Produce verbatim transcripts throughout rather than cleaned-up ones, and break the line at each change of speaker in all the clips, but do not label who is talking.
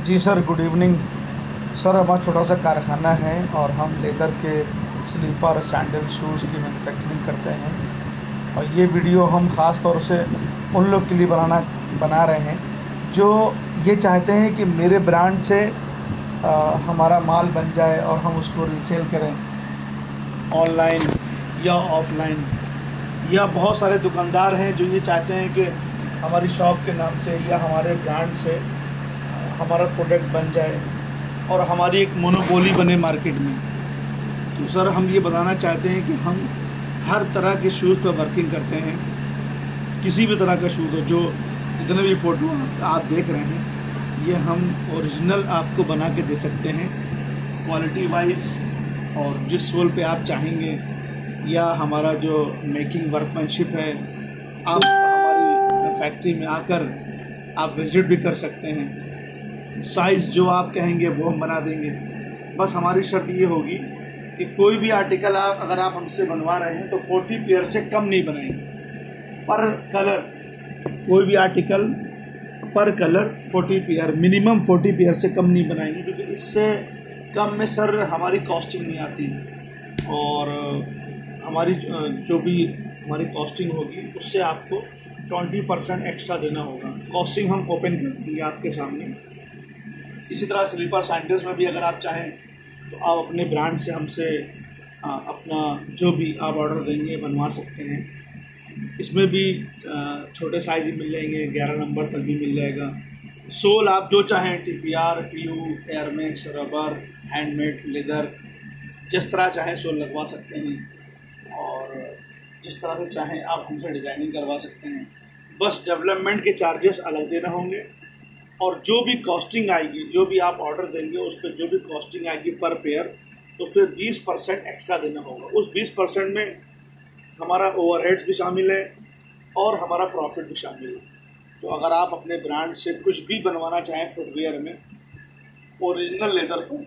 जी sir, good evening sir. हमारा छोटा सा कारखाना है और हम लेदर के स्लीपर सैंडल शूज़ की मैन्युफैक्चरिंग करते हैं। और ये वीडियो हम ख़ास तौर से उन लोग के लिए बनाना बना रहे हैं जो ये चाहते हैं कि मेरे ब्रांड से आ, हमारा माल बन जाए और हम उसको रीसेल करें ऑनलाइन या ऑफलाइन। या बहुत सारे दुकानदार हैं जो ये चाहते हैं कि हमारी शॉप के नाम से या हमारे ब्रांड से हमारा प्रोडक्ट बन जाए और हमारी एक मोनोपोली बने मार्केट में। तो सर हम ये बताना चाहते हैं कि हम हर तरह के शूज़ पर वर्किंग करते हैं। किसी भी तरह का शूज़ हो, जो जितने भी फ़ोटो आप, आप देख रहे हैं, ये हम ओरिजिनल आपको बना के दे सकते हैं क्वालिटी वाइज। और जिस सोल पे आप चाहेंगे या हमारा जो मेकिंग वर्कमैनशिप है, आप हमारी फैक्ट्री में आकर आप विज़िट भी कर सकते हैं। साइज़ जो आप कहेंगे वो हम बना देंगे। बस हमारी शर्त ये होगी कि कोई भी आर्टिकल आप अगर आप हमसे बनवा रहे हैं तो चालीस पेयर से कम नहीं बनाएंगे पर कलर। कोई भी आर्टिकल पर कलर चालीस पेयर, मिनिमम चालीस पेयर से कम नहीं बनाएंगे, क्योंकि इससे कम में सर हमारी कॉस्टिंग नहीं आती। और हमारी जो भी हमारी कॉस्टिंग होगी उससे आपको बीस परसेंट एक्स्ट्रा देना होगा। कॉस्टिंग हम ओपन कर देंगे आपके सामने। इसी तरह स्लीपर सैंडल्स में भी अगर आप चाहें तो आप अपने ब्रांड से हमसे अपना जो भी आप ऑर्डर देंगे बनवा सकते हैं। इसमें भी छोटे साइज भी मिल जाएंगे, ग्यारह नंबर तक भी मिल जाएगा। सोल आप जो चाहें, T P R, P U, Air Max, rubber, handmade, leather, जिस तरह चाहें सोल लगवा सकते हैं। और जिस तरह से चाहें आप हमसे डिज़ाइनिंग करवा सकते हैं। बस डेवलपमेंट के चार्जेस अलग देना होंगे और जो भी कॉस्टिंग आएगी, जो भी आप ऑर्डर देंगे उस पर जो भी कॉस्टिंग आएगी पर पेयर, उस पर बीस परसेंट एक्स्ट्रा देना होगा। उस बीस परसेंट में हमारा ओवरहेड्स भी शामिल है और हमारा प्रॉफिट भी शामिल है। तो अगर आप अपने ब्रांड से कुछ भी बनवाना चाहें फुटवेयर में, ओरिजिनल लेदर पर,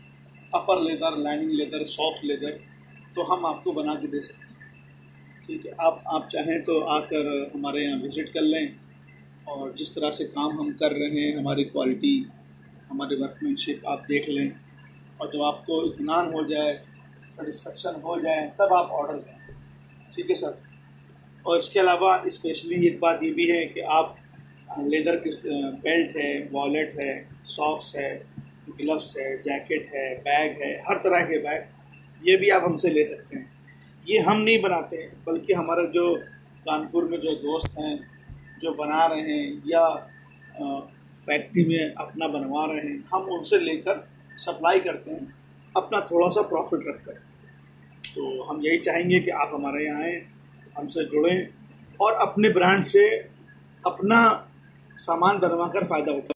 upper leather, lining leather, soft leather, तो हम आपको बना के दे सकते हैं। ठीक है, आप आप चाहें तो आकर हमारे यहाँ विज़िट कर लें और जिस तरह से काम हम कर रहे हैं, हमारी क्वालिटी, हमारी वर्कमैनशिप आप देख लें। और जब आपको इत्मीनान हो जाए, सेटिस्फेक्शन हो जाए, तब आप ऑर्डर दें। ठीक है सर। और इसके अलावा स्पेशली एक बात ये भी है कि आप लेदर के बेल्ट है, वॉलेट है, सॉक्स है, ग्लव्स है, जैकेट है, बैग है, हर तरह के बैग, ये भी आप हमसे ले सकते हैं। ये हम नहीं बनाते, बल्कि हमारे जो कानपुर में जो दोस्त हैं जो बना रहे हैं या फैक्ट्री में अपना बनवा रहे हैं, हम उनसे लेकर सप्लाई करते हैं अपना थोड़ा सा प्रॉफिट रखकर। तो हम यही चाहेंगे कि आप हमारे यहाँ आएँ, हमसे जुड़ें और अपने ब्रांड से अपना सामान बनवा कर फ़ायदा उठाएं।